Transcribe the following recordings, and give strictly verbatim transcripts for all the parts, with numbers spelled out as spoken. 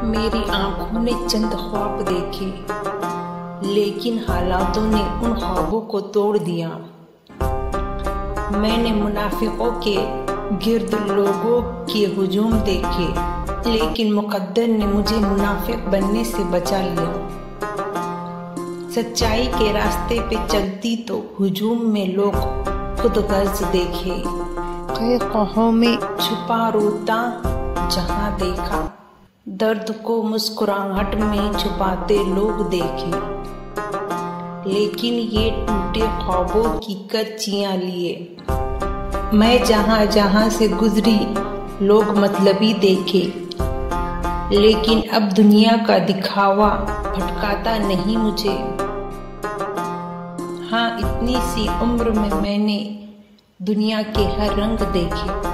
मेरी आंखों ने चंद ख्वाब देखे, लेकिन हालातों ने उन ख्वाबों को तोड़ दिया। मैंने मुनाफिकों के गिर्द लोगों के हुजूम देखे, लेकिन मुकद्दर ने मुझे मुनाफिक बनने से बचा लिया। सच्चाई के रास्ते पे चलती तो हुजूम में लोग खुद गर्ज देखे। कई ख्वाहों में छुपा रोता जहां देखा, दर्द को मुस्कुराहट में छुपाते लोग देखे। लेकिन ये टूटे ख्वाबों की कच्चियां लिए, मैं जहां जहां से गुजरी लोग मतलबी देखे। लेकिन अब दुनिया का दिखावा भटकाता नहीं मुझे। हाँ, इतनी सी उम्र में मैंने दुनिया के हर रंग देखे।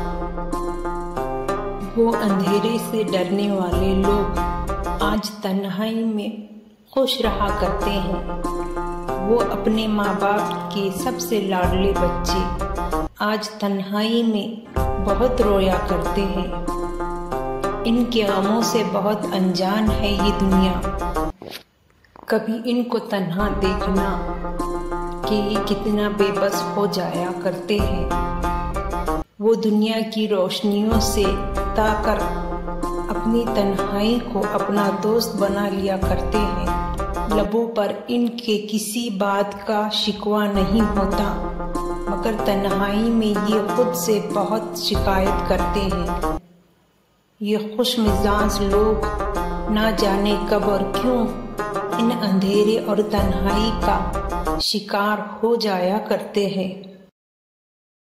वो अंधेरे से डरने वाले लोग आज तन्हाई में खुश रहा करते हैं। वो अपने माँ बाप के सबसे लाडले बच्चे आज तन्हाई में बहुत रोया करते हैं। इनके गमों से बहुत अनजान है ये दुनिया। कभी इनको तन्हा देखना कि ये कितना बेबस हो जाया करते हैं। वो दुनिया की रोशनियों से ताकर अपनी तन्हाई को अपना दोस्त बना लिया करते हैं। लबों पर इनके किसी बात का शिकवा नहीं होता, मगर तन्हाई में ये खुद से बहुत शिकायत करते हैं। ये खुश मिजाज लोग ना जाने कब और क्यों इन अंधेरे और तन्हाई का शिकार हो जाया करते हैं।